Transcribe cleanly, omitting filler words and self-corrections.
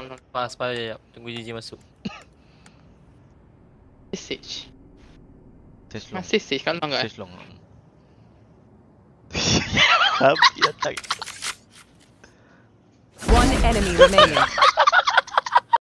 Pas je. Tunggu JJ masuk. Sage. Sage long. Masih sage kan enggak? Sage long. Habis datang. One enemy remaining.